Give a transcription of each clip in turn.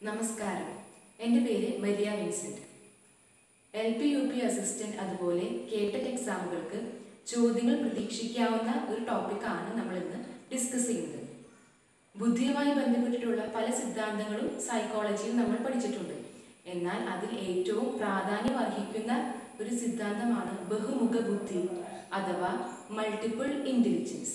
നമസ്കാരം. എൻ്റെ പേര് മരിയ വിൻസെന്റ്. LP-UP അസിസ്റ്റന്റ് അതുപോലെ കേട്ടറ്റ് എക്സാമുകൾക്ക് ചോദ്യങ്ങൾ പ്രതീക്ഷിക്കാവുന്ന ഒരു ടോപ്പിക്കാണ് നമ്മൾ ഇന്ന് ഡിസ്കസ് ചെയ്യുന്നത്. ബുദ്ധിയുമായി ബന്ധപ്പെട്ടിട്ടുള്ള പല സിദ്ധാന്തങ്ങളും സൈക്കോളജിയിൽ നമ്മൾ പഠിച്ചിട്ടുണ്ട്. എന്നാൽ അതിൽ ഏറ്റവും പ്രാധാന്യം അർഹിക്കുന്ന ഒരു സിദ്ധാന്തമാണ് ബഹുമുഖ ബുദ്ധി അഥവാ മൾട്ടിപ്പിൾ ഇന്റലിജൻസ്.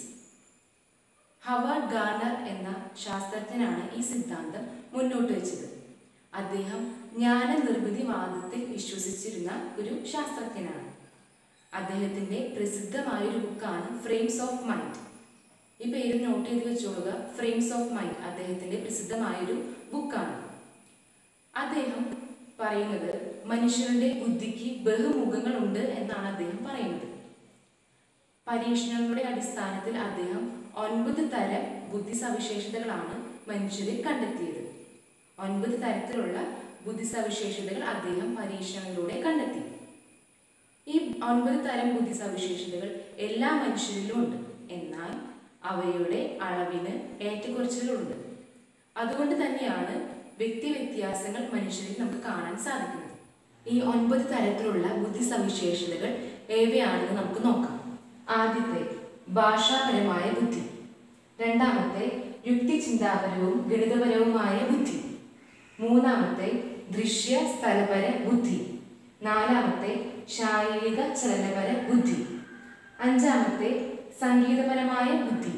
ഹവാർഡ് ഗാർണർ എന്ന ശാസ്ത്രജ്ഞനാണ് ഈ സിദ്ധാന്തം മുന്നോട്ട് വെച്ചത്. അദ്ദേഹം ജ്ഞാനനിർമ്മിതിവാദത്തിൽ വിശ്വസിച്ചിരുന്ന ഒരു ശാസ്ത്രജ്ഞനാണ്. അദ്ദേഹത്തിൻ്റെ പ്രസിദ്ധമായൊരു ബുക്കാണ് ഫ്രെയിംസ് ഓഫ് മൈൻഡ്. ഈ പേര് നോട്ട് ചെയ്ത് വെച്ചോളുക. ഫ്രെയിംസ് ഓഫ് മൈൻഡ് അദ്ദേഹത്തിൻ്റെ പ്രസിദ്ധമായൊരു ബുക്കാണ്. അദ്ദേഹം പറയുന്നത് മനുഷ്യരുടെ ബുദ്ധിക്ക് ബഹുമുഖങ്ങളുണ്ട് എന്നാണ് അദ്ദേഹം പറയുന്നത്. പരീക്ഷണങ്ങളുടെ അടിസ്ഥാനത്തിൽ അദ്ദേഹം 9 തരം ബുദ്ധി സവിശേഷതകളാണ് മനുഷ്യരിൽ കണ്ടെത്തിയത്. 9 തരത്തിലുള്ള ബുദ്ധി സവിശേഷതകൾ അദ്ദേഹം പരീക്ഷണങ്ങളിലൂടെ കണ്ടെത്തി. ഈ 9 തരം ബുദ്ധി സവിശേഷതകൾ എല്ലാ മനുഷ്യരിലും ഉണ്ട്. എന്നാൽ അവയുടെ അളവിന് ഏറ്റക്കുറച്ചിലുണ്ട്. അതുകൊണ്ട് തന്നെയാണ് വ്യക്തി വ്യത്യാസങ്ങൾ മനുഷ്യരിൽ നമുക്ക് കാണാൻ സാധിക്കുന്നത്. ഈ 9 തരത്തിലുള്ള ബുദ്ധി സവിശേഷതകൾ ഏവയാണെന്ന് നമുക്ക് നോക്കാം. ആദ്യത്തെ ഭാഷാപരമായ ബുദ്ധി. രണ്ടാമത്തെ യുക്തിചിന്താപരവും ഗണിതപരവുമായ ബുദ്ധി. മൂന്നാമത്തെ ദൃശ്യ സ്ഥലപര ബുദ്ധി. നാലാമത്തെ ശാരീരിക ചലനപര ബുദ്ധി. അഞ്ചാമത്തെ സംഗീതപരമായ ബുദ്ധി.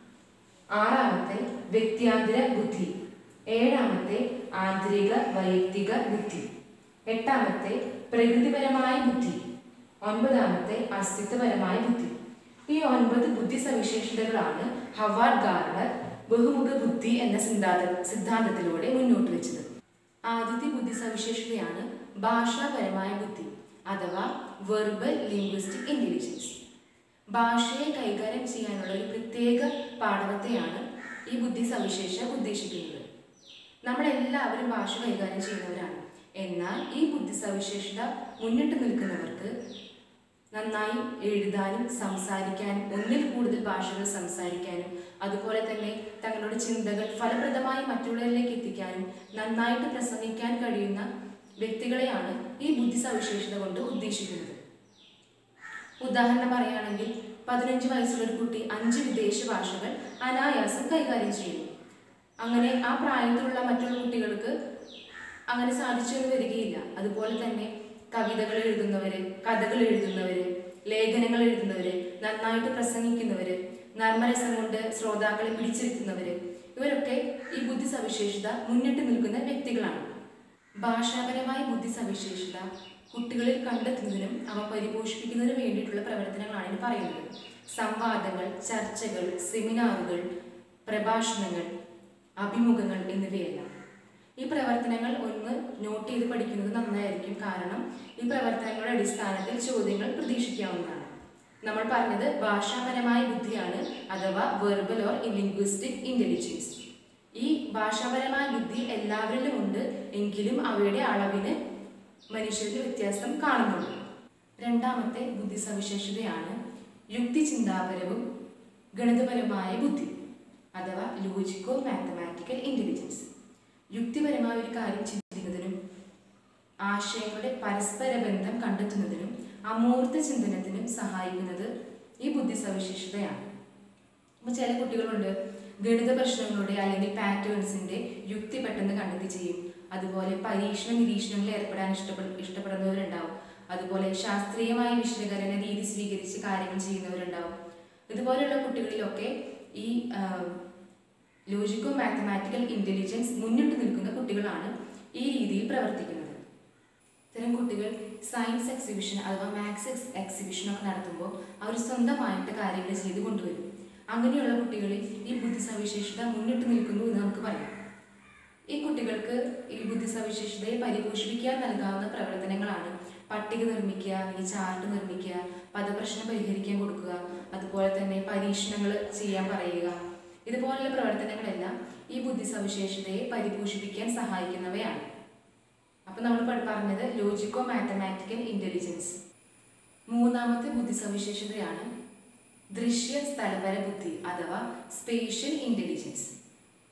ആറാമത്തെ വ്യക്തിയാന്തര ബുദ്ധി. ഏഴാമത്തെ ആന്തരിക വൈയക്തിക ബുദ്ധി. എട്ടാമത്തെ പ്രകൃതിപരമായ ബുദ്ധി. ഒൻപതാമത്തെ അസ്തിത്വപരമായ ബുദ്ധി. ഈ 9 ബുദ്ധി സവിശേഷതകളാണ് ഹവാർഡ് ഗാർണർ ബഹുമുഖ ബുദ്ധി എന്ന സിദ്ധാന്തത്തിലൂടെ മുന്നോട്ട് വെച്ചത്. ആദ്യത്തെ ബുദ്ധി സവിശേഷതയാണ് ഭാഷാപരമായ ബുദ്ധി അഥവാ വെർബൽ ലിംഗ്വിസ്റ്റിക് ഇന്റലിജൻസ്. ഭാഷയെ കൈകാര്യം ചെയ്യാനുള്ള ഒരു പ്രത്യേക പാഠവത്തെയാണ് ഈ ബുദ്ധി സവിശേഷത ഉദ്ദേശിക്കുന്നത്. നമ്മളെല്ലാവരും ഭാഷ കൈകാര്യം ചെയ്യുന്നവരാണ്. എന്നാൽ ഈ ബുദ്ധി സവിശേഷത മുന്നിട്ട് നിൽക്കുന്നവർക്ക് നന്നായി എഴുതാനും സംസാരിക്കാനും ഒന്നിൽ കൂടുതൽ ഭാഷകൾ സംസാരിക്കാനും അതുപോലെ തന്നെ തങ്ങളുടെ ചിന്തകൾ ഫലപ്രദമായി മറ്റുള്ളവരിലേക്ക് എത്തിക്കാനും നന്നായിട്ട് പ്രസംഗിക്കാൻ കഴിയുന്ന വ്യക്തികളെയാണ് ഈ ബുദ്ധി സവിശേഷത കൊണ്ട് ഉദ്ദേശിക്കുന്നത്. ഉദാഹരണം പറയുകയാണെങ്കിൽ 15 വയസ്സുള്ള ഒരു കുട്ടി 5 വിദേശ ഭാഷകൾ അനായാസം കൈകാര്യം ചെയ്യുന്നു. അങ്ങനെ ആ പ്രായത്തിലുള്ള മറ്റുള്ള കുട്ടികൾക്ക് അങ്ങനെ സാധിച്ചെന്ന് വരികയില്ല. അതുപോലെ തന്നെ കവിതകൾ എഴുതുന്നവര്, കഥകൾ എഴുതുന്നവര്, ലേഖനങ്ങൾ എഴുതുന്നവര്, നന്നായിട്ട് പ്രസംഗിക്കുന്നവര്, നർമ്മരസം കൊണ്ട് ശ്രോതാക്കളെ പിടിച്ചിരുത്തുന്നവര്, ഇവരൊക്കെ ഈ ബുദ്ധി സവിശേഷത മുന്നിട്ട് നിൽക്കുന്ന വ്യക്തികളാണ്. ഭാഷാപരമായ ബുദ്ധി സവിശേഷത കുട്ടികളിൽ കണ്ടെത്തുന്നതിനും അവ പരിപോഷിപ്പിക്കുന്നതിനും വേണ്ടിയിട്ടുള്ള പ്രവർത്തനങ്ങളാണ് ഇത് പറയുന്നത്. സംവാദങ്ങൾ, ചർച്ചകൾ, സെമിനാറുകൾ, പ്രഭാഷണങ്ങൾ, അഭിമുഖങ്ങൾ എന്നിവയെല്ലാം. ഈ പ്രവർത്തനങ്ങൾ ഒന്ന് നോട്ട് ചെയ്ത് പഠിക്കുന്നത് നന്നായിരിക്കും. കാരണം ഈ പ്രവർത്തനങ്ങളുടെ അടിസ്ഥാനത്തിൽ ചോദ്യങ്ങൾ പ്രതീക്ഷിക്കാവുന്നതാണ്. നമ്മൾ പറഞ്ഞത് ഭാഷാപരമായ ബുദ്ധിയാണ് അഥവാ വെർബൽ ഓർ ലിംഗ്വിസ്റ്റിക് ഇന്റലിജൻസ്. ഈ ഭാഷാപരമായ ബുദ്ധി എല്ലാവരിലും ഉണ്ട്. എങ്കിലും അവയുടെ അളവിന് മനുഷ്യരിൽ വ്യത്യാസം കാണുന്നുണ്ട്. രണ്ടാമത്തെ ബുദ്ധി സവിശേഷതയാണ് യുക്തിചിന്താപരവും ഗണിതപരമായ ബുദ്ധി അഥവാ ലോജിക്കോ മാത്തമാറ്റിക്കൽ ഇന്റലിജൻസ്. യുക്തിപരമായ ഒരു കാര്യം ചിന്തിക്കുന്നതിനും ആശയങ്ങളുടെ പരസ്പര ബന്ധം കണ്ടെത്തുന്നതിനും അമൂർത്ത ചിന്തനത്തിനും സഹായിക്കുന്നത് ഈ ബുദ്ധി സവിശേഷതയാണ്. അപ്പോൾ ചില കുട്ടികളുണ്ട് ഗണിത പ്രശ്നങ്ങളുടെ അല്ലെങ്കിൽ പാറ്റേൺസിന്റെ യുക്തി പെട്ടെന്ന് കണ്ടെത്തി ചെയ്യും. അതുപോലെ പരീക്ഷണ നിരീക്ഷണങ്ങളിൽ ഏർപ്പെടാൻ ഇഷ്ടപ്പെടുന്നവരുണ്ടാവും. അതുപോലെ ശാസ്ത്രീയമായ വിശകലന രീതി സ്വീകരിച്ച് കാര്യങ്ങൾ ചെയ്യുന്നവരുണ്ടാവും. ഇതുപോലെയുള്ള കുട്ടികളിലൊക്കെ ഈ ലോജിക്കോ മാത്തമാറ്റിക്കൽ ഇന്റലിജൻസ് മുന്നിട്ട് നിൽക്കുന്ന കുട്ടികളാണ് ഈ രീതിയിൽ പ്രവർത്തിക്കുന്നത്. ഇത്തരം കുട്ടികൾ സയൻസ് എക്സിബിഷൻ അഥവാ മാത്സ് എക്സിബിഷനൊക്കെ നടത്തുമ്പോൾ അവർ സ്വന്തമായിട്ട് കാര്യങ്ങൾ ചെയ്ത് കൊണ്ടുവരും. അങ്ങനെയുള്ള കുട്ടികളിൽ ഈ ബുദ്ധി സവിശേഷത മുന്നിട്ട് നിൽക്കുന്നു എന്ന് നമുക്ക് പറയാം. ഈ കുട്ടികൾക്ക് ഈ ബുദ്ധി സവിശേഷതയെ പരിപോഷിപ്പിക്കാൻ നൽകാവുന്ന പ്രവർത്തനങ്ങളാണ് പട്ടിക നിർമ്മിക്കുക, അല്ലെങ്കിൽ ചാർട്ട് നിർമ്മിക്കുക, പദപ്രശ്നം പരിഹരിക്കാൻ കൊടുക്കുക, അതുപോലെ തന്നെ പരീക്ഷണങ്ങൾ ചെയ്യാൻ പറയുക. ഇതുപോലുള്ള പ്രവർത്തനങ്ങളെല്ലാം ഈ ബുദ്ധി സവിശേഷതയെ പരിപോഷിപ്പിക്കാൻ സഹായിക്കുന്നവയാണ്. അപ്പൊ നമ്മൾ പറഞ്ഞത് ലോജിക്കോ മാത്തമാറ്റിക്കൽ ഇന്റലിജൻസ്. മൂന്നാമത്തെ ബുദ്ധി സവിശേഷതയാണ് ദൃശ്യ സ്ഥലപര ബുദ്ധി അഥവാ സ്പേഷ്യൽ ഇന്റലിജൻസ്.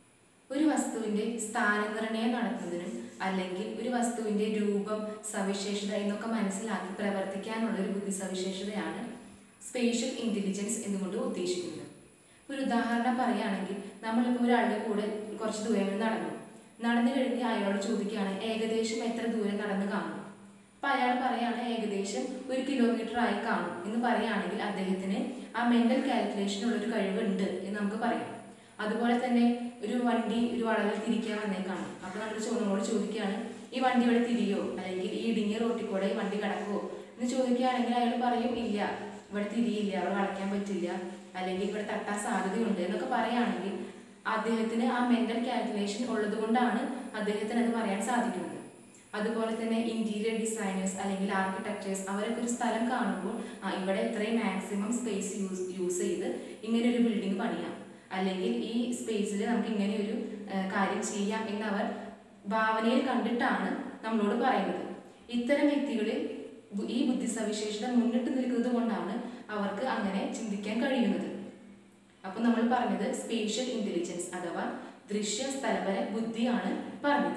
ഒരു വസ്തുവിൻ്റെ സ്ഥാനനിർണ്ണയം നടത്തുന്നതിനും അല്ലെങ്കിൽ ഒരു വസ്തുവിൻ്റെ രൂപം, സവിശേഷത എന്നൊക്കെ മനസ്സിലാക്കി പ്രവർത്തിക്കാനുള്ള ഒരു ബുദ്ധി സവിശേഷതയാണ് സ്പേഷ്യൽ ഇൻ്റലിജൻസ് എന്നുകൊണ്ട് ഉദ്ദേശിക്കുന്നത്. ഒരു ഉദാഹരണം പറയുകയാണെങ്കിൽ, നമ്മളിപ്പോൾ ഒരാളുടെ കൂടെ കുറച്ച് ദൂരം നടന്നു കഴിഞ്ഞ് അയാളോട് ചോദിക്കുകയാണ് ഏകദേശം എത്ര ദൂരം നടന്ന് കാണും. അപ്പം അയാൾ പറയുകയാണ് ഏകദേശം 1 കിലോമീറ്റർ ആയി കാണും എന്ന് പറയുകയാണെങ്കിൽ അദ്ദേഹത്തിന് ആ മെൻ്റൽ കാൽക്കുലേഷനുള്ളൊരു കഴിവുണ്ട് എന്ന് നമുക്ക് പറയാം. അതുപോലെ തന്നെ ഒരു വണ്ടി ഒരു വളവിൽ തിരിക്കാൻ വന്നേക്കാണ്. അപ്പോൾ നമ്മളോട് ചോദിക്കുകയാണ് ഈ വണ്ടി ഇവിടെ തിരിയോ, അല്ലെങ്കിൽ ഈ ഇടുങ്ങിയ റോട്ടിൽ കൂടെ ഈ വണ്ടി കിടക്കുമോ എന്ന് ചോദിക്കുകയാണെങ്കിൽ അയാൾ പറയും ഇല്ല, ഇവിടെ തിരിയില്ല, അവിടെ വളയ്ക്കാൻ പറ്റില്ല, അല്ലെങ്കിൽ ഇവിടെ തട്ടാൻ സാധ്യതയുണ്ട് എന്നൊക്കെ പറയുകയാണെങ്കിൽ അദ്ദേഹത്തിന് ആ മെൻ്റൽ കാൽക്കുലേഷൻ ഉള്ളത് കൊണ്ടാണ് അദ്ദേഹത്തിന് അത് പറയാൻ സാധിക്കുന്നത്. അതുപോലെ തന്നെ ഇൻറ്റീരിയർ ഡിസൈനേഴ്സ് അല്ലെങ്കിൽ ആർക്കിടെക്ചേഴ്സ് അവരൊക്കെ ഒരു സ്ഥലം കാണുമ്പോൾ ഇവിടെ ഇത്രയും മാക്സിമം സ്പേസ് യൂസ് ചെയ്ത് ഇങ്ങനെ ഒരു ബിൽഡിംഗ് പണിയാം, അല്ലെങ്കിൽ ഈ സ്പേസിൽ നമുക്ക് ഇങ്ങനെ ഒരു കാര്യം ചെയ്യാം എന്നവർ ഭാവനയിൽ കണ്ടിട്ടാണ് നമ്മളോട് പറയുന്നത്. ഇത്തരം വ്യക്തികളിൽ ഈ ബുദ്ധി സവിശേഷത മുന്നിട്ട് നിൽക്കുന്നത് കൊണ്ടാണ് അവർക്ക് അങ്ങനെ ചിന്തിക്കാൻ കഴിയുന്നത്. അപ്പോൾ നമ്മൾ പറഞ്ഞത് സ്പേഷ്യൽ ഇൻ്റലിജൻസ് അഥവാ ദൃശ്യ സ്ഥലപര ബുദ്ധിയാണ് പറഞ്ഞത്.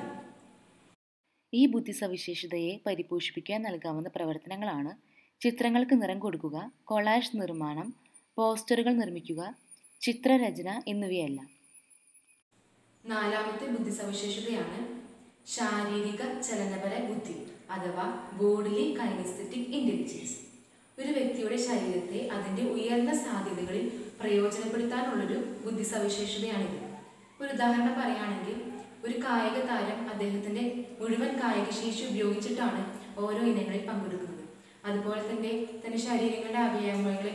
ഈ ബുദ്ധി സവിശേഷതയെ പരിപോഷിപ്പിക്കാൻ നൽകാവുന്ന പ്രവർത്തനങ്ങളാണ് ചിത്രങ്ങൾക്ക് നിറം കൊടുക്കുക, കൊളാഷ് നിർമ്മാണം, പോസ്റ്ററുകൾ നിർമ്മിക്കുക, ചിത്രരചന എന്നിവയെല്ലാം. 4ാമത്തെ ബുദ്ധി സവിശേഷതയാണ് ശാരീരിക ചലനപര ബുദ്ധി അഥവാ ബോഡിലി കൈനസ്തെറ്റിക് ഇൻ്റലിജൻസ്. ഒരു വ്യക്തിയുടെ ശരീരത്തെ അതിൻ്റെ ഉയർന്ന സാധ്യതകളിൽ പ്രയോജനപ്പെടുത്താനുള്ളൊരു ബുദ്ധി സവിശേഷതയാണിത്. ഒരു ഉദാഹരണം പറയുകയാണെങ്കിൽ, ഒരു കായിക താരം അദ്ദേഹത്തിൻ്റെ മുഴുവൻ കായികശേഷി ഉപയോഗിച്ചിട്ടാണ് ഓരോ ഇനങ്ങളിൽ പങ്കെടുക്കുന്നത്. അതുപോലെ തന്നെ തൻ്റെ ശരീരങ്ങളുടെ അവയവങ്ങളെ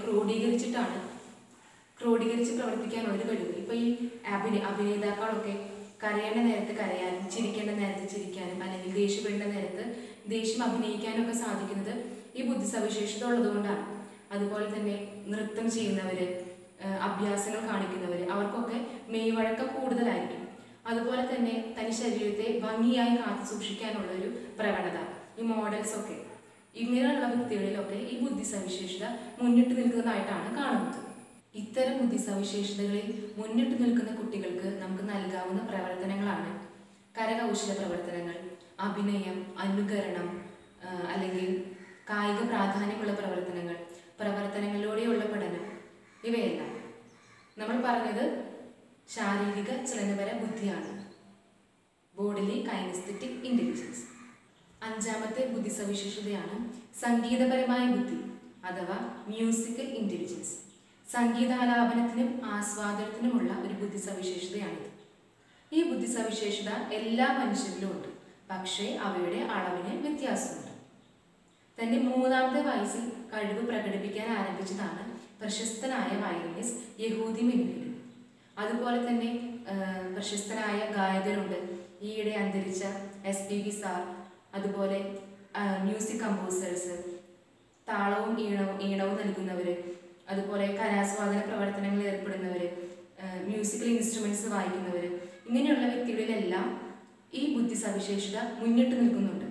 ക്രോഡീകരിച്ച് പ്രവർത്തിക്കാനുള്ളൊരു കഴിവ്. ഇപ്പോൾ ഈ അഭിനേതാക്കളൊക്കെ കരയേണ്ട നേരത്ത് കരയാനും ചിരിക്കേണ്ട നേരത്ത് ചിരിക്കാനും അല്ലെങ്കിൽ ദേഷ്യപ്പെടേണ്ട നേരത്ത് ദേഷ്യം അഭിനയിക്കാനും ഒക്കെ സാധിക്കുന്നത് ഈ ബുദ്ധി സവിശേഷത ഉള്ളതുകൊണ്ടാണ്. അതുപോലെ തന്നെ നൃത്തം ചെയ്യുന്നവർ, അഭ്യാസങ്ങൾ കാണിക്കുന്നവർ അവർക്കൊക്കെ മെയ്വഴക്കം കൂടുതലായിരിക്കും. അതുപോലെ തന്നെ തനി ശരീരത്തെ ഭംഗിയായി കാത്തു സൂക്ഷിക്കാനുള്ളൊരു പ്രവണത ഈ മോഡൽസൊക്കെ, ഇങ്ങനെയുള്ള വ്യക്തികളിലൊക്കെ ഈ ബുദ്ധി സവിശേഷത മുന്നിട്ട് നിൽക്കുന്നതായിട്ടാണ് കാണുന്നത്. ഇത്തരം ബുദ്ധി സവിശേഷതകളിൽ മുന്നിട്ട് നിൽക്കുന്ന കുട്ടികൾക്ക് നമുക്ക് നൽകാവുന്ന പ്രവർത്തനങ്ങളാണ് കരകൗശല പ്രവർത്തനങ്ങൾ, അഭിനയം, അനുകരണം, അല്ലെങ്കിൽ കായിക പ്രാധാന്യമുള്ള പ്രവർത്തനങ്ങളിലൂടെയുള്ള പഠനം, ഇവയെല്ലാം. നമ്മൾ പറഞ്ഞത് ശാരീരിക ചലനപര ബുദ്ധിയാണ്, ബോഡിലി കൈനസ്തെറ്റിക് ഇൻ്റലിജൻസ്. 5ാമത്തെ ബുദ്ധി സവിശേഷതയാണ് സംഗീതപരമായ ബുദ്ധി അഥവാ മ്യൂസിക്കൽ ഇൻ്റലിജൻസ്. സംഗീതാലാപനത്തിനും ആസ്വാദനത്തിനുമുള്ള ഒരു ബുദ്ധി സവിശേഷതയാണിത്. ഈ ബുദ്ധി സവിശേഷത എല്ലാ മനുഷ്യരിലും ഉണ്ട്, പക്ഷേ അവയുടെ അളവിന് വ്യത്യാസമുണ്ട്. തൻ്റെ 3ാമത്തെ വയസ്സിൽ കഴിവ് പ്രകടിപ്പിക്കാൻ ആരംഭിച്ചതാണ് പ്രശസ്തനായ വയലിനിസ്റ്റ് യഹൂദി മെനുഹിൻ. അതുപോലെ തന്നെ പ്രശസ്തനായ ഗായകരുണ്ട്, ഈയിടെ അന്തരിച്ച SPB സാർ, അതുപോലെ മ്യൂസിക് കമ്പോസേഴ്സ്, താളവും ഈണവും നൽകുന്നവർ, അതുപോലെ കലാസ്വാദന പ്രവർത്തനങ്ങളിൽ ഏർപ്പെടുന്നവർ, മ്യൂസിക്കൽ ഇൻസ്ട്രുമെൻറ്റ്സ് വായിക്കുന്നവർ, ഇങ്ങനെയുള്ള വ്യക്തികളിലെല്ലാം ഈ ബുദ്ധി സവിശേഷത മുന്നിട്ട് നിൽക്കുന്നുണ്ട്.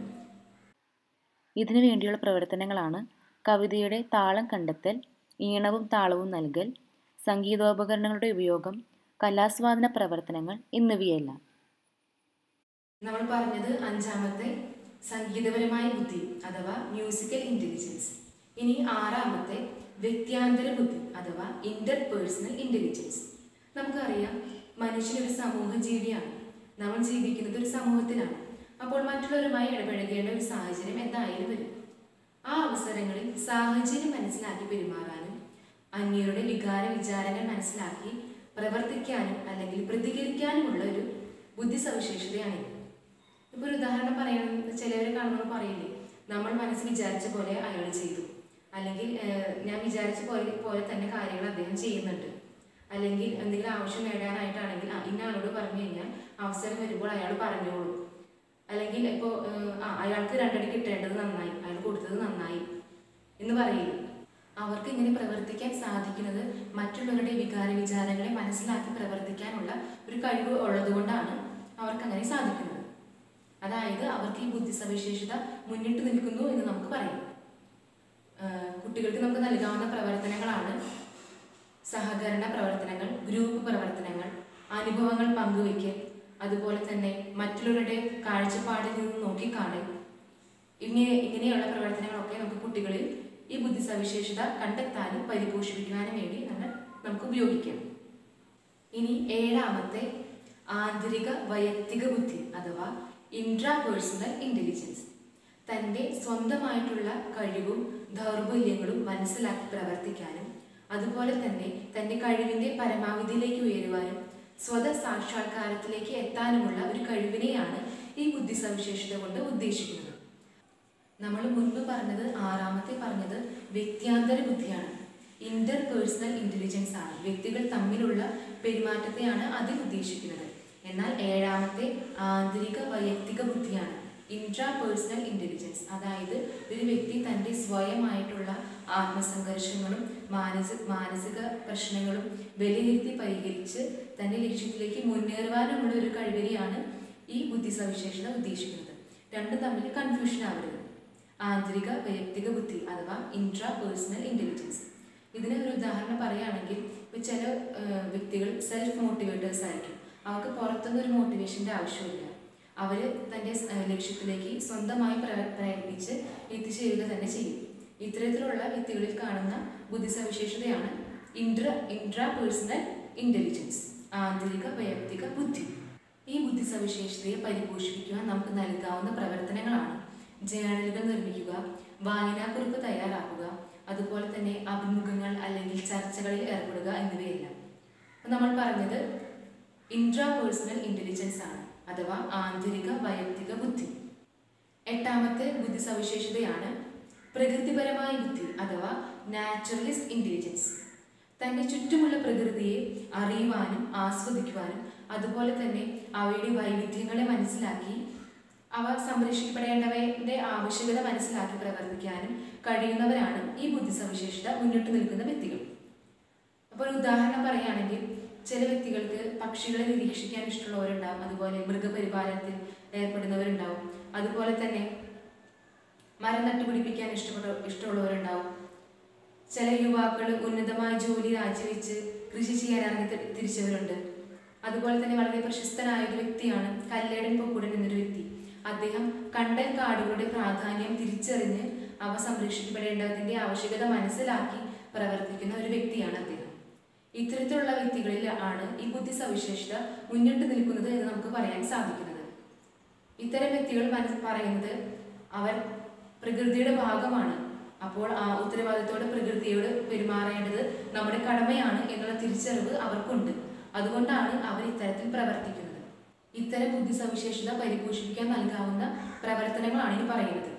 ഇതിനു വേണ്ടിയുള്ള പ്രവർത്തനങ്ങളാണ് കവിതയുടെ താളം കണ്ടെത്തൽ, ഈണവും താളവും നൽകൽ, സംഗീതോപകരണങ്ങളുടെ ഉപയോഗം, കലാസ്വാദന പ്രവർത്തനങ്ങൾ എന്നിവയെല്ലാം. നമ്മൾ പറഞ്ഞത് 5ാമത്തെ സംഗീതപരമായ ബുദ്ധി അഥവാ മ്യൂസിക്കൽ ഇൻ്റലിജൻസ്. ഇനി 6ാമത്തെ വ്യക്തിയാന്തര ബുദ്ധി അഥവാ ഇന്റർപേഴ്സണൽ ഇൻ്റലിജൻസ്. നമുക്കറിയാം, മനുഷ്യനൊരു സമൂഹ ജീവിയാണ്. നമ്മൾ ജീവിക്കുന്നത് ഒരു സമൂഹത്തിലാണ്. അപ്പോൾ മറ്റുള്ളവരുമായി ഇടപഴകേണ്ട ഒരു സാഹചര്യം എന്തായാലും വരും. ആ അവസരങ്ങളിൽ സാഹചര്യം മനസ്സിലാക്കി പെരുമാറാനും അന്യരുടെ വികാര വിചാരങ്ങൾ മനസ്സിലാക്കി പ്രവർത്തിക്കാനും അല്ലെങ്കിൽ പ്രതികരിക്കാനുമുള്ള ഒരു ബുദ്ധി സവിശേഷതയാണിത്. ഇപ്പോൾ ഒരു ഉദാഹരണം പറയണം, ചിലവരെ കാണുമ്പോൾ പറയില്ലേ, നമ്മൾ മനസ്സ് വിചാരിച്ച പോലെ അയാൾ ചെയ്തു, അല്ലെങ്കിൽ ഞാൻ വിചാരിച്ച പോലെ തന്നെ കാര്യങ്ങൾ അദ്ദേഹം ചെയ്യുന്നുണ്ട്, അല്ലെങ്കിൽ എന്തെങ്കിലും ആവശ്യം നേടാനായിട്ടാണെങ്കിൽ ഇന്ന ആളോട് പറഞ്ഞു കഴിഞ്ഞാൽ അവസരം വരുമ്പോൾ അയാൾ പറഞ്ഞോളൂ, അല്ലെങ്കിൽ ഇപ്പോൾ അയാൾക്ക് 2 അടി കിട്ടേണ്ടത് നന്നായി, അയാൾ കൊടുത്തത് നന്നായി എന്ന് പറയില്ല. അവർക്ക് ഇങ്ങനെ പ്രവർത്തിക്കാൻ സാധിക്കുന്നത് മറ്റുള്ളവരുടെ വികാര വിചാരങ്ങളെ മനസ്സിലാക്കി പ്രവർത്തിക്കാനുള്ള ഒരു കഴിവ് ഉള്ളതുകൊണ്ടാണ് അവർക്കങ്ങനെ സാധിക്കുന്നത്. അതായത് അവർക്ക് ഈ ബുദ്ധി സവിശേഷത മുന്നിട്ട് നിൽക്കുന്നു എന്ന് നമുക്ക് പറയാം. കുട്ടികൾക്ക് നമുക്ക് നൽകാവുന്ന പ്രവർത്തനങ്ങളാണ് സഹകരണ പ്രവർത്തനങ്ങൾ, ഗ്രൂപ്പ് പ്രവർത്തനങ്ങൾ, അനുഭവങ്ങൾ പങ്കുവയ്ക്കൽ, അതുപോലെ തന്നെ മറ്റുള്ളവരുടെ കാഴ്ചപ്പാടിൽ നിന്ന് നോക്കിക്കാണൽ, ഇങ്ങനെയുള്ള പ്രവർത്തനങ്ങളൊക്കെ നമുക്ക് കുട്ടികളിൽ ഈ ബുദ്ധി സവിശേഷത കണ്ടെത്താനും പരിപോഷിപ്പിക്കുവാനും വേണ്ടി നമുക്ക് ഉപയോഗിക്കാം. ഇനി ഏഴാമത്തെ ആന്തരിക വൈയക്തിക ബുദ്ധി അഥവാ ഇൻട്രാപേഴ്സണൽ ഇന്റലിജൻസ്. തൻ്റെ സ്വന്തമായിട്ടുള്ള കഴിവും ദൗർബല്യങ്ങളും മനസ്സിലാക്കി പ്രവർത്തിക്കാനും അതുപോലെ തന്നെ തൻ്റെ കഴിവിൻ്റെ പരമാവധിയിലേക്ക് ഉയരുവാനും സ്വത സാക്ഷാത്കാരത്തിലേക്ക് എത്താനുമുള്ള ഒരു കഴിവിനെയാണ് ഈ ബുദ്ധി സവിശേഷത കൊണ്ട് ഉദ്ദേശിക്കുന്നത്. നമ്മൾ മുൻപ് പറഞ്ഞത്, ആറാമത്തെ പറഞ്ഞത് വ്യക്തിയാന്തര ബുദ്ധിയാണ്, ഇന്റർപേഴ്സണൽ ഇന്റലിജൻസ് ആണ്. വ്യക്തികൾ തമ്മിലുള്ള പെരുമാറ്റത്തെയാണ് അതിൽ ഉദ്ദേശിക്കുന്നത്. എന്നാൽ ഏഴാമത്തെ ആന്തരിക വൈയക്തിക ബുദ്ധിയാണ്, ഇൻട്രാപേഴ്സണൽ ഇന്റലിജൻസ്. അതായത് ഒരു വ്യക്തി തൻ്റെ സ്വയമായിട്ടുള്ള ആത്മസംഘർഷങ്ങളും മാനസിക പ്രശ്നങ്ങളും വിലയിരുത്തി പരിഹരിച്ച് തൻ്റെ ലക്ഷ്യത്തിലേക്ക് മുന്നേറുവാനുമുള്ള ഒരു കഴിവിനെയാണ് ഈ ബുദ്ധി സവിശേഷത ഉദ്ദേശിക്കുന്നത്. രണ്ടും തമ്മിൽ കൺഫ്യൂഷൻ ആവരുത്. ആന്തരിക വൈയക്തിക ബുദ്ധി അഥവാ ഇൻട്രാപേഴ്സണൽ ഇന്റലിജൻസ്. ഇതിന് ഒരു ഉദാഹരണം പറയുകയാണെങ്കിൽ, ഇപ്പോൾ ചില വ്യക്തികൾ സെൽഫ് മോട്ടിവേറ്റേഴ്സ് ആയിരിക്കും. അവർക്ക് പുറത്തുനിന്ന് ഒരു മോട്ടിവേഷൻ്റെ ആവശ്യമില്ല. അവർ തൻ്റെ ലക്ഷ്യത്തിലേക്ക് സ്വന്തമായി പ്രയത്നിച്ച് എത്തിച്ചേരുക തന്നെ ചെയ്യും. ഇത്തരത്തിലുള്ള വ്യക്തികളിൽ കാണുന്ന ബുദ്ധി സവിശേഷതയാണ് ഇൻട്രാപേഴ്സണൽ ഇന്റലിജൻസ്, ആന്തരിക വൈയക്തിക ബുദ്ധി. ഈ ബുദ്ധി സവിശേഷതയെ പരിപോഷിപ്പിക്കുവാൻ നമുക്ക് നൽകാവുന്ന പ്രവർത്തനങ്ങളാണ് ജേണലുകൾ നിർമ്മിക്കുക, വായനാക്കുറിപ്പ് തയ്യാറാക്കുക, അതുപോലെ തന്നെ അഭിമുഖങ്ങൾ അല്ലെങ്കിൽ ചർച്ചകളിൽ ഏർപ്പെടുക എന്നിവയെല്ലാം. നമ്മൾ പറഞ്ഞത് ഇൻട്രാപേഴ്സണൽ ഇന്റലിജൻസ് ആണ് അഥവാ ആന്തരിക വൈയക്തിക ബുദ്ധി. എട്ടാമത്തെ ബുദ്ധി സവിശേഷതയാണ് പ്രകൃതിപരമായ ബുദ്ധി അഥവാ നാച്ചുറലിസ്റ്റ് ഇന്റലിജൻസ്. തൻ്റെ ചുറ്റുമുള്ള പ്രകൃതിയെ അറിയുവാനും ആസ്വദിക്കുവാനും അതുപോലെ തന്നെ അവയുടെ വൈവിധ്യങ്ങളെ മനസ്സിലാക്കി അവ സംരക്ഷിക്കപ്പെടേണ്ടവയുടെ ആവശ്യകത മനസ്സിലാക്കി പ്രവർത്തിക്കാനും കഴിയുന്നവരാണ് ഈ ബുദ്ധി സവിശേഷത മുന്നിട്ട് നിൽക്കുന്ന വ്യക്തികൾ. അപ്പോൾ ഒരു ഉദാഹരണം പറയുകയാണെങ്കിൽ, ചില വ്യക്തികൾക്ക് പക്ഷികളെ നിരീക്ഷിക്കാൻ ഇഷ്ടമുള്ളവരുണ്ടാവും, അതുപോലെ മൃഗപരിപാലനത്തിൽ ഏർപ്പെടുന്നവരുണ്ടാവും, അതുപോലെ തന്നെ മരം നട്ടുപിടിപ്പിക്കാൻ ഇഷ്ടമുള്ളവരുണ്ടാവും. ചില യുവാക്കൾ ഉന്നതമായ ജോലി രാജിവെച്ച് കൃഷി ചെയ്യാൻ ഇറങ്ങി തിരിച്ചവരുണ്ട്. അതുപോലെ തന്നെ വളരെ പ്രശസ്തനായ ഒരു വ്യക്തിയാണ് കല്ലേടൻ പൊക്കുടൻ എന്നൊരു വ്യക്തി. അദ്ദേഹം കണ്ടൽ കാടുകളുടെ പ്രാധാന്യം തിരിച്ചറിഞ്ഞ് അവ സംരക്ഷിക്കപ്പെടേണ്ടതിൻ്റെ ആവശ്യകത മനസ്സിലാക്കി പ്രവർത്തിക്കുന്ന ഒരു വ്യക്തിയാണ് അദ്ദേഹം. ഇത്തരത്തിലുള്ള വ്യക്തികളിൽ ആണ് ഈ ബുദ്ധി സവിശേഷത മുന്നിട്ട് നിൽക്കുന്നത് എന്ന് നമുക്ക് പറയാൻ സാധിക്കുന്നത്. ഇത്തരം വ്യക്തികൾ പറയുന്നത് അവർ പ്രകൃതിയുടെ ഭാഗമാണ്, അപ്പോൾ ആ ഉത്തരവാദിത്തോടെ പ്രകൃതിയോട് പെരുമാറേണ്ടത് നമ്മുടെ കടമയാണ് എന്നുള്ള തിരിച്ചറിവ് അവർക്കുണ്ട്. അതുകൊണ്ടാണ് അവർ ഇത്തരത്തിൽ പ്രവർത്തിക്കുന്നത്. ഇത്തരം ബുദ്ധി സവിശേഷത പരിപോഷിപ്പിക്കാൻ നൽകാവുന്ന പ്രവർത്തനങ്ങളാണ് ഇനി പറയുന്നത്.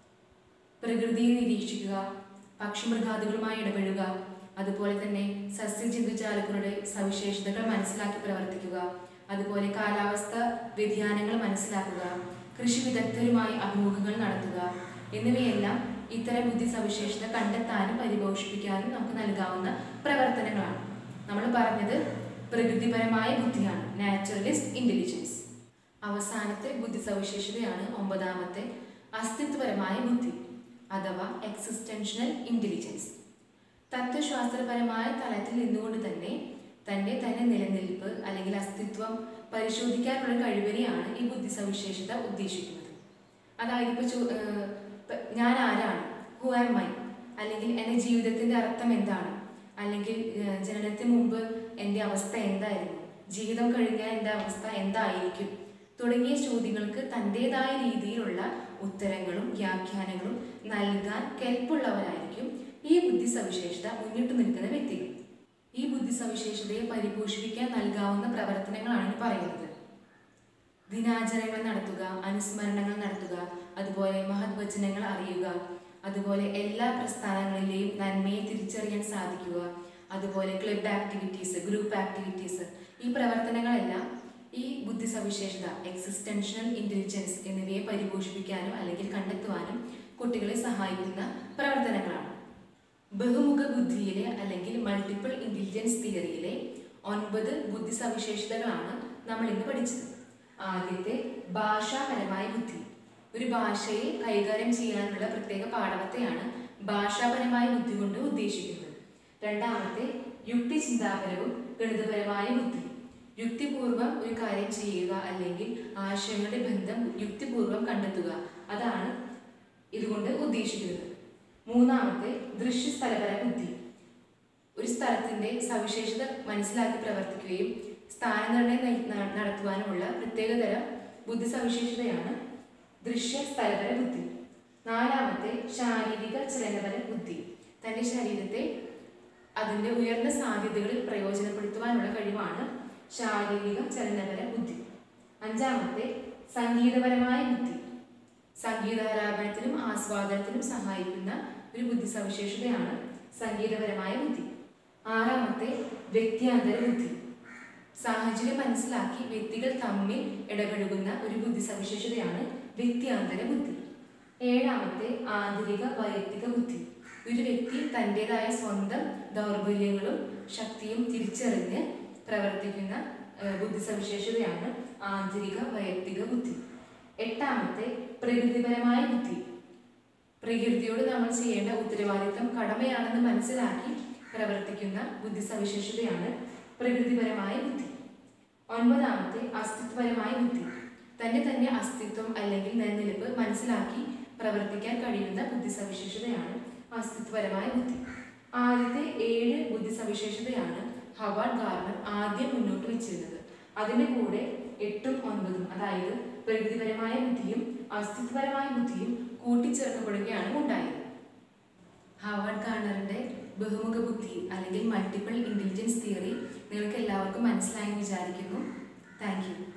പ്രകൃതിയെ നിരീക്ഷിക്കുക, പക്ഷിമൃഗാദികളുമായി ഇടപെടുക, അതുപോലെ തന്നെ സസ്യജന്തുജാലങ്ങളുടെ സവിശേഷതകൾ മനസ്സിലാക്കി പ്രവർത്തിക്കുക, അതുപോലെ കാലാവസ്ഥ വ്യതിയാനങ്ങൾ മനസ്സിലാക്കുക, കൃഷി വിദഗ്ധരുമായി അഭിമുഖങ്ങൾ നടത്തുക എന്നിവയെല്ലാം ഇത്തരം ബുദ്ധി സവിശേഷത കണ്ടെത്താനും പരിപോഷിപ്പിക്കാനും നമുക്ക് നൽകാവുന്ന പ്രവർത്തനങ്ങളാണ്. നമ്മൾ പറഞ്ഞത് പ്രകൃതിപരമായ ബുദ്ധിയാണ്, നാച്ചുറലിസ്റ്റ് ഇന്റലിജൻസ്. അവസാനത്തെ ബുദ്ധി സവിശേഷതയാണ് ഒമ്പതാമത്തെ അസ്തിത്വപരമായ ബുദ്ധി അഥവാ എക്സിസ്റ്റൻഷ്യൽ ഇന്റലിജൻസ്. തത്വശാസ്ത്രപരമായ തലത്തിൽ നിന്നുകൊണ്ട് തന്നെ തന്നെ നിലനിൽപ്പ് അല്ലെങ്കിൽ അസ്തിത്വം പരിശോധിക്കാനുള്ള കഴിവിനെയാണ് ഈ ബുദ്ധി സവിശേഷത ഉദ്ദേശിക്കുന്നത്. അതായത് ഇപ്പോൾ ഞാൻ ആരാണ്, ഹു ആം ഐ, അല്ലെങ്കിൽ എൻ്റെ ജീവിതത്തിൻ്റെ അർത്ഥം എന്താണ്, അല്ലെങ്കിൽ ജനനത്തിന് മുമ്പ് എൻ്റെ അവസ്ഥ എന്തായിരുന്നു, ജീവിതം കഴിഞ്ഞാൽ എൻ്റെ അവസ്ഥ എന്തായിരിക്കും തുടങ്ങിയ ചോദ്യങ്ങൾക്ക് തൻ്റെതായ രീതിയിലുള്ള ഉത്തരങ്ങളും വ്യാഖ്യാനങ്ങളും നൽകാൻ കെൽപ്പുള്ളവരായിരിക്കും ഈ ബുദ്ധി സവിശേഷത മുന്നിട്ട് നിൽക്കുന്ന വ്യക്തികൾ. ഈ ബുദ്ധി സവിശേഷതയെ പരിപോഷിപ്പിക്കാൻ നൽകാവുന്ന പ്രവർത്തനങ്ങളാണ് പറയുന്നത്. ദിനാചരണങ്ങൾ നടത്തുക, അനുസ്മരണങ്ങൾ നടത്തുക, അതുപോലെ മഹത്വചനങ്ങൾ അറിയുക, അതുപോലെ എല്ലാ പ്രസ്ഥാനങ്ങളിലെയും നന്മയെ തിരിച്ചറിയാൻ സാധിക്കുക, അതുപോലെ ക്ലബ് ആക്ടിവിറ്റീസ്, ഗ്രൂപ്പ് ആക്ടിവിറ്റീസ്, ഈ പ്രവർത്തനങ്ങളെല്ലാം ഈ ബുദ്ധി സവിശേഷത എക്സിസ്റ്റൻഷ്യൽ ഇന്റലിജൻസ് എന്നിവയെ പരിപോഷിപ്പിക്കാനും അല്ലെങ്കിൽ കണ്ടെത്തുവാനും കുട്ടികളെ സഹായിക്കുന്ന പ്രവർത്തനങ്ങളാണ്. ബഹുമുഖ ബുദ്ധിയിലെ അല്ലെങ്കിൽ മൾട്ടിപ്പിൾ ഇന്റലിജൻസ് തിയറിയിലെ 9 ബുദ്ധി സവിശേഷതകളാണ് നമ്മൾ ഇന്ന് പഠിച്ചത്. ആദ്യത്തെ ഭാഷാപരമായ ബുദ്ധി. ഒരു ഭാഷയെ കൈകാര്യം ചെയ്യാനുള്ള പ്രത്യേക പാഠവത്തെയാണ് ഭാഷാപരമായ ബുദ്ധി കൊണ്ട് ഉദ്ദേശിക്കുന്നത്. രണ്ടാമത്തെ യുക്തി ചിന്താപരവും ഗണിതപരമായ ബുദ്ധി. യുക്തിപൂർവം ഒരു കാര്യം ചെയ്യുക അല്ലെങ്കിൽ ആശയങ്ങളുടെ ബന്ധം യുക്തിപൂർവം കണ്ടെത്തുക, അതാണ് ഇതുകൊണ്ട് ഉദ്ദേശിക്കുന്നത്. മൂന്നാമത്തെ ദൃശ്യസ്ഥലപര ബുദ്ധി. ഒരു സ്ഥലത്തിന്റെ സവിശേഷത മനസ്സിലാക്കി പ്രവർത്തിക്കുകയും സ്ഥാനനിർണ്ണയം നടത്തുവാനുമുള്ള പ്രത്യേകതരം ബുദ്ധി സവിശേഷതയാണ് ദൃശ്യസ്ഥലപര ബുദ്ധി. നാലാമത്തെ ശാരീരിക ചലനപര ബുദ്ധി. തന്റെ ശരീരത്തെ അതിന്റെ ഉയർന്ന സാധ്യതകളിൽ പ്രയോജനപ്പെടുത്തുവാനുള്ള കഴിവാണ് ശാരീരിക ചലനപര ബുദ്ധി. അഞ്ചാമത്തെ സംഗീതപരമായ ബുദ്ധി. സംഗീതാലാപനത്തിനും ആസ്വാദനത്തിനും സഹായിക്കുന്ന ഒരു ബുദ്ധി സവിശേഷതയാണ് സംഗീതപരമായ ബുദ്ധി. ആറാമത്തെ വ്യക്തിയാന്തര ബുദ്ധി. സാഹചര്യം മനസ്സിലാക്കി വ്യക്തികൾ തമ്മിൽ ഇടപഴകുന്ന ഒരു ബുദ്ധി സവിശേഷതയാണ് വ്യക്തിയാന്തര ബുദ്ധി. ഏഴാമത്തെ ആന്തരിക വൈയക്തിക ബുദ്ധി. ഒരു വ്യക്തി തൻ്റെതായ സ്വന്തം ദൗർബല്യങ്ങളും ശക്തിയും തിരിച്ചറിഞ്ഞ് പ്രവർത്തിക്കുന്ന ബുദ്ധി സവിശേഷതയാണ് ആന്തരിക വൈയക്തിക ബുദ്ധി. എട്ടാമത്തെ പ്രകൃതിപരമായ ബുദ്ധി. പ്രകൃതിയോട് നമ്മൾ ചെയ്യേണ്ട ഉത്തരവാദിത്തം കടമയാണെന്ന് മനസ്സിലാക്കി പ്രവർത്തിക്കുന്ന ബുദ്ധി സവിശേഷതയാണ് പ്രകൃതിപരമായ ബുദ്ധി. ഒൻപതാമത്തെ അസ്തിത്വപരമായ ബുദ്ധി. തന്നെ അസ്തിത്വം അല്ലെങ്കിൽ നിലനിൽപ്പ് മനസ്സിലാക്കി പ്രവർത്തിക്കാൻ കഴിയുന്ന ബുദ്ധി സവിശേഷതയാണ് അസ്തിത്വപരമായ ബുദ്ധി. ആദ്യത്തെ 7 ബുദ്ധി സവിശേഷതയാണ് ഹവാർഡ് ഗാർണർ ആദ്യം മുന്നോട്ട് വെച്ചിരുന്നത്. അതിൻ്റെ കൂടെ 8ഉം 9ഉം, അതായത് പ്രകൃതിപരമായ ബുദ്ധിയും അസ്തിത്വപരമായ ബുദ്ധിയും കൂട്ടിച്ചേർക്കപ്പെടുകയാണ് ഉണ്ടായത്. ഹവാർഡ് ഗാർണറിന്റെ ബഹുമുഖ ബുദ്ധി അല്ലെങ്കിൽ മൾട്ടിപ്പിൾ ഇന്റലിജൻസ് തിയറി നിങ്ങൾക്ക് എല്ലാവർക്കും മനസ്സിലായെന്ന് വിചാരിക്കുന്നു. Thank U.